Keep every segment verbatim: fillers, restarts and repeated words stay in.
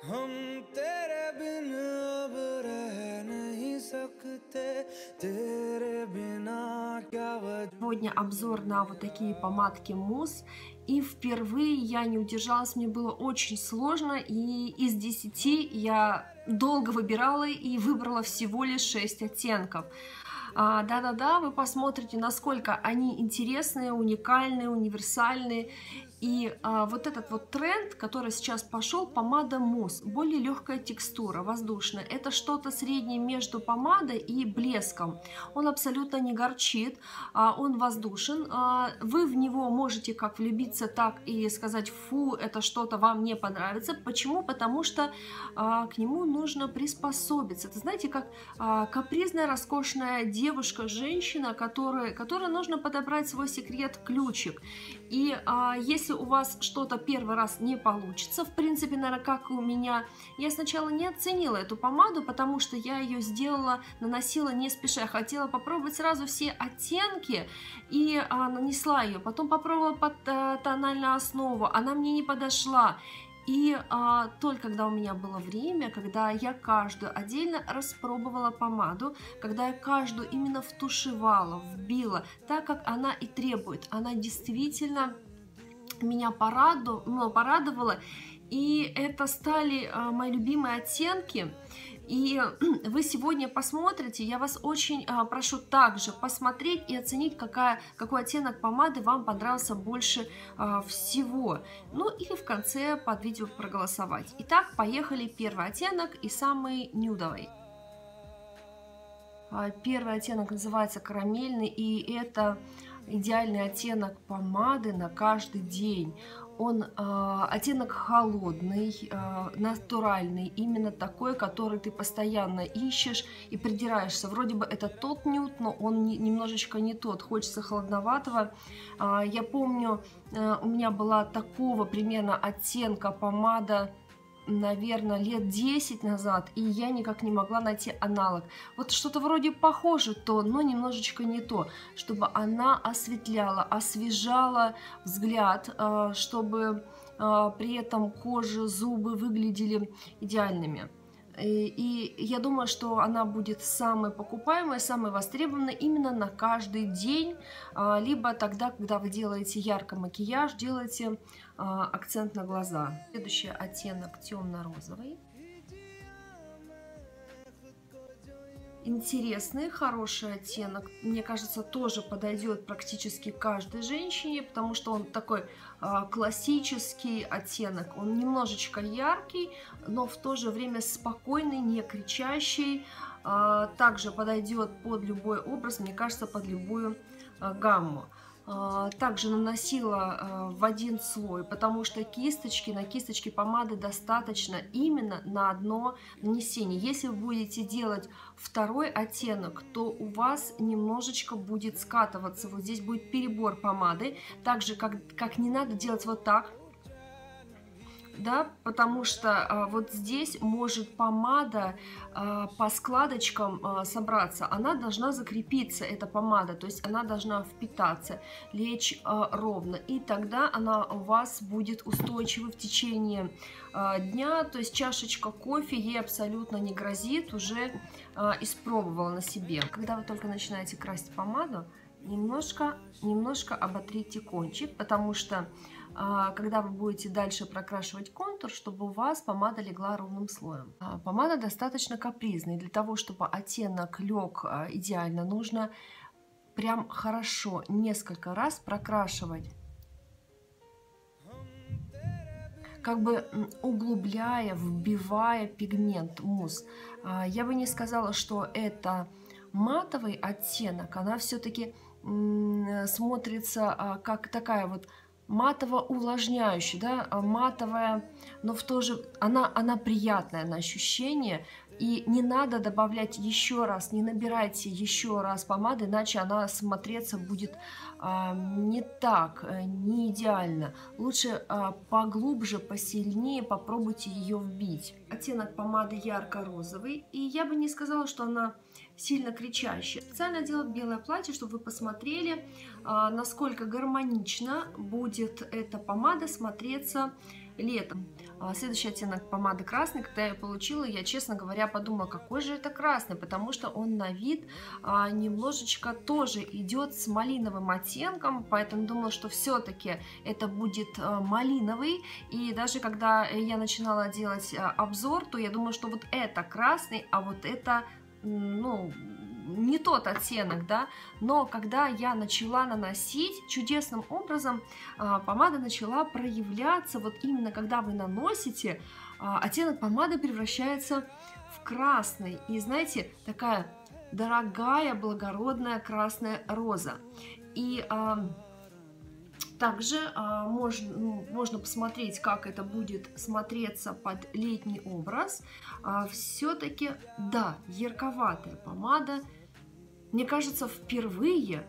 हम तेरे बिन अब रह नहीं सकते, तेरे बिना क्या वजह. Сегодня обзор на вот такие помадки мусс. И впервые я не удержалась, мне было очень сложно. И из десяти я долго выбирала и выбрала всего лишь шесть оттенков. Да-да-да, вы посмотрите, насколько они интересные, уникальные, универсальные. И а, вот этот вот тренд, который сейчас пошел, помада мусс, более легкая текстура, воздушная. Это что-то среднее между помадой и блеском. Он абсолютно не горчит, а, он воздушен. А, вы в него можете как влюбиться, так и сказать: фу, это что-то вам не понравится. Почему? Потому что а, к нему нужно приспособиться. Это, знаете, как а, капризная, роскошная девушка, женщина, которой, которой нужно подобрать свой секрет-ключик. И а, если у вас что-то первый раз не получится, в принципе, наверное, как и у меня, я сначала не оценила эту помаду, потому что я ее сделала, наносила не спеша. Я хотела попробовать сразу все оттенки и а, нанесла ее. Потом попробовала под а, тональную основу, она мне не подошла. И а, только когда у меня было время, когда я каждую отдельно распробовала помаду, когда я каждую именно втушевала, вбила, так как она и требует, она действительно меня порадов... ну, порадовала, и это стали а, мои любимые оттенки. И вы сегодня посмотрите, я вас очень а, прошу также посмотреть и оценить, какая, какой оттенок помады вам понравился больше а, всего. Ну и в конце под видео проголосовать. Итак, поехали. Первый оттенок и самый нюдовый. А, первый оттенок называется карамельный, и это идеальный оттенок помады на каждый день. Он э, оттенок холодный, э, натуральный, именно такой, который ты постоянно ищешь и придираешься. Вроде бы это тот нюд, но он не, немножечко не тот, хочется холодноватого. Э, я помню, э, у меня была такого примерно оттенка помада, наверное, лет десять назад, и я никак не могла найти аналог. Вот что-то вроде похоже то, но немножечко не то, чтобы она осветляла, освежала взгляд, чтобы при этом кожа, зубы выглядели идеальными. И я думаю, что она будет самой покупаемой, самой востребованной именно на каждый день, либо тогда, когда вы делаете яркий макияж, делаете акцент на глаза. Следующий оттенок темно-розовый. Интересный, хороший оттенок. Мне кажется, тоже подойдет практически каждой женщине, потому что он такой а, классический оттенок. Он немножечко яркий, но в то же время спокойный, не кричащий. А, также подойдет под любой образ, мне кажется, под любую а, гамму. Также наносила в один слой, потому что кисточки, на кисточке помады достаточно именно на одно нанесение. Если вы будете делать второй оттенок, то у вас немножечко будет скатываться. Вот здесь будет перебор помады. Также как, как не надо делать вот так. Да, потому что а, вот здесь может помада а, по складочкам а, собраться, она должна закрепиться, эта помада, то есть она должна впитаться, лечь а, ровно, и тогда она у вас будет устойчива в течение а, дня, то есть чашечка кофе ей абсолютно не грозит, уже а, испробовала на себе. Когда вы только начинаете красить помаду, немножко, немножко оботрите кончик, потому что когда вы будете дальше прокрашивать контур, чтобы у вас помада легла ровным слоем. Помада достаточно капризная. Для того, чтобы оттенок лег идеально, нужно прям хорошо несколько раз прокрашивать, как бы углубляя, вбивая пигмент мусс. Я бы не сказала, что это матовый оттенок, она все-таки смотрится как такая вот матово-увлажняющая, да, матовая, но в то же она, она приятная на ощущение. И не надо добавлять еще раз, не набирайте еще раз помады, иначе она смотреться будет а, не так, не идеально. Лучше а, поглубже, посильнее попробуйте ее вбить. Оттенок помады ярко-розовый, и я бы не сказала, что она сильно кричащая. Специально делаю белое платье, чтобы вы посмотрели, а, насколько гармонично будет эта помада смотреться летом. Следующий оттенок помады красный. Когда я получила, я, честно говоря, подумала, какой же это красный, потому что он на вид а, немножечко тоже идет с малиновым оттенком, поэтому думала, что все-таки это будет а, малиновый. И даже когда я начинала делать а, обзор, то я думала, что вот это красный, а вот это, ну, не тот оттенок, да, но когда я начала наносить, чудесным образом а, помада начала проявляться, вот именно когда вы наносите, а, оттенок помады превращается в красный, и знаете, такая дорогая, благородная красная роза. И а, также а, можно, ну, можно посмотреть, как это будет смотреться под летний образ. А, все-таки, да, ярковатая помада. Мне кажется, впервые,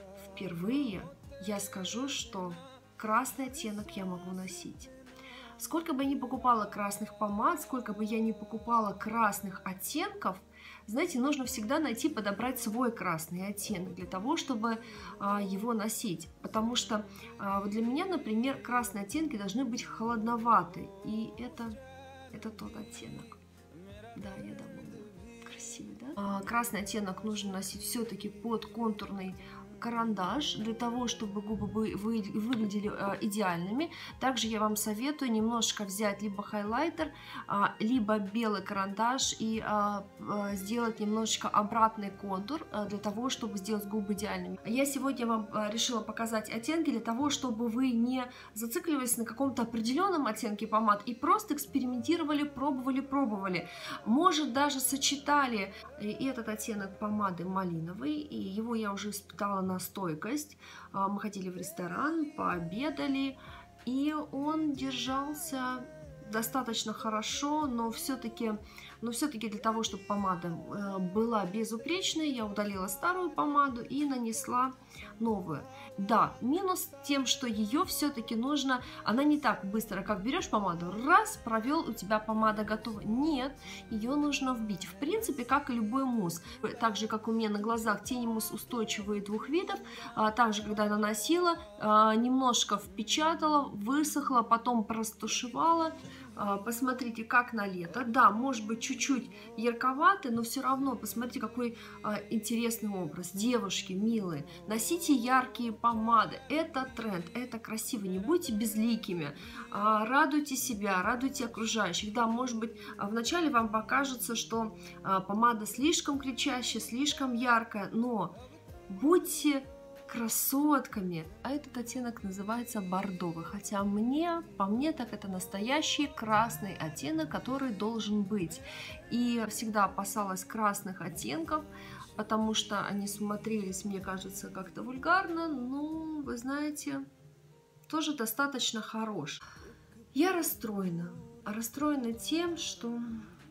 впервые я скажу, что красный оттенок я могу носить. Сколько бы я ни покупала красных помад, сколько бы я ни покупала красных оттенков, знаете, нужно всегда найти, подобрать свой красный оттенок для того, чтобы а, его носить. Потому что а, вот для меня, например, красные оттенки должны быть холодноваты. И это, это тот оттенок. Да, я довольна. Красивый, да? А, красный оттенок нужно носить все-таки под контурный карандаш, для того, чтобы губы вы, вы, выглядели э, идеальными. Также я вам советую немножко взять либо хайлайтер, э, либо белый карандаш и э, э, сделать немножечко обратный контур, э, для того, чтобы сделать губы идеальными. Я сегодня вам э, решила показать оттенки для того, чтобы вы не зацикливались на каком-то определенном оттенке помад и просто экспериментировали, пробовали, пробовали. Может, даже сочетали и этот оттенок помады малиновый, и его я уже испытала на стойкость. Мы ходили в ресторан, пообедали, и он держался достаточно хорошо, но все-таки но все-таки для того, чтобы помада была безупречной, я удалила старую помаду и нанесла новую. Да, минус тем, что ее все-таки нужно, она не так быстро, как берешь помаду, раз, провел, у тебя помада готова. Нет, ее нужно вбить. В принципе, как и любой мусс. Так же, как у меня на глазах тени мусс устойчивые двух видов, также, когда я наносила, немножко впечатала, высохла, потом простушевала. Посмотрите, как на лето. Да, может быть, чуть-чуть ярковатый, но все равно посмотрите, какой а, интересный образ. Девушки, милые, носите яркие помады. Это тренд, это красиво. Не будьте безликими. А, радуйте себя, радуйте окружающих. Да, может быть, вначале вам покажется, что а, помада слишком кричащая, слишком яркая, но будьте красотками. А этот оттенок называется бордовый. Хотя мне, по мне, так это настоящий красный оттенок, который должен быть. И всегда опасалась красных оттенков, потому что они смотрелись, мне кажется, как-то вульгарно. Но, вы знаете, тоже достаточно хорош. Я расстроена. Расстроена тем, что...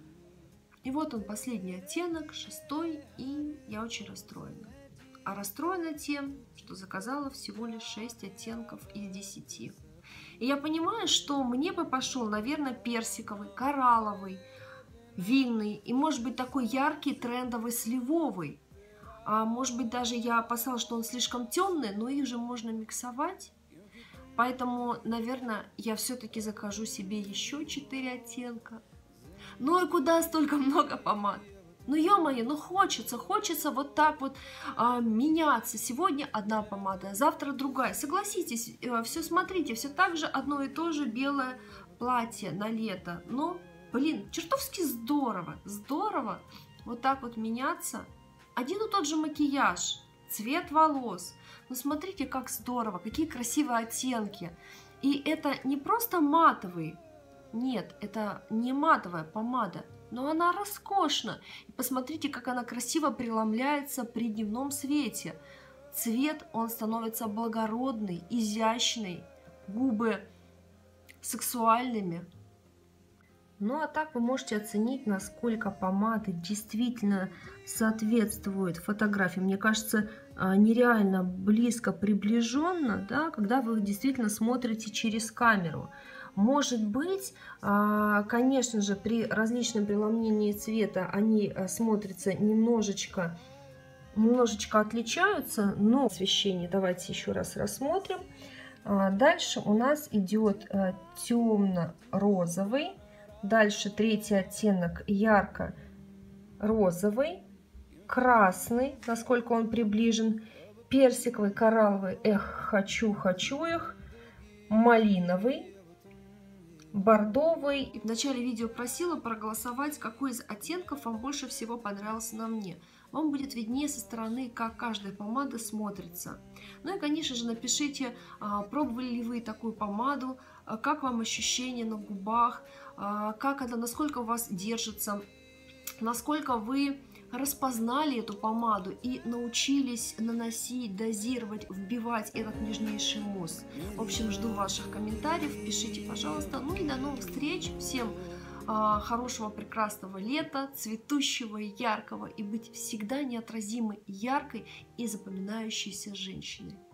И вот он, последний оттенок, шестой, и я очень расстроена. А расстроена тем, что заказала всего лишь шесть оттенков из десяти. И я понимаю, что мне бы пошел, наверное, персиковый, коралловый, винный и, может быть, такой яркий, трендовый, сливовый. А может быть, даже я опасалась, что он слишком темный, но их же можно миксовать. Поэтому, наверное, я все-таки закажу себе еще четыре оттенка. Ну и куда столько много помад? Ну, ё-моё, ну хочется, хочется вот так вот а, меняться. Сегодня одна помада, завтра другая. Согласитесь, э, все смотрите, все так же одно и то же белое платье на лето. Но, блин, чертовски здорово, здорово вот так вот меняться. Один и тот же макияж, цвет волос. Ну, смотрите, как здорово, какие красивые оттенки. И это не просто матовый, нет, это не матовая помада. Но она роскошна. И посмотрите, как она красиво преломляется при дневном свете. Цвет, он становится благородный, изящный, губы сексуальными. Ну а так вы можете оценить, насколько помады действительно соответствуют фотографии. Мне кажется, нереально близко приближенно, да, когда вы действительно смотрите через камеру. Может быть, конечно же, при различном преломлении цвета они смотрятся немножечко, немножечко отличаются, но освещение давайте еще раз рассмотрим. Дальше у нас идет темно-розовый. Дальше третий оттенок ярко-розовый. Красный, насколько он приближен. Персиковый, коралловый, эх, хочу, хочу их. Малиновый. Бордовый. В начале видео просила проголосовать, какой из оттенков вам больше всего понравился на мне. Вам будет виднее со стороны, как каждая помада смотрится. Ну и, конечно же, напишите, пробовали ли вы такую помаду, как вам ощущения на губах, как она, насколько у вас держится, насколько вы распознали эту помаду и научились наносить, дозировать, вбивать этот нежнейший мусс. В общем, жду ваших комментариев, пишите, пожалуйста. Ну и до новых встреч. Всем а, хорошего, прекрасного лета, цветущего, яркого, и быть всегда неотразимой, яркой и запоминающейся женщиной.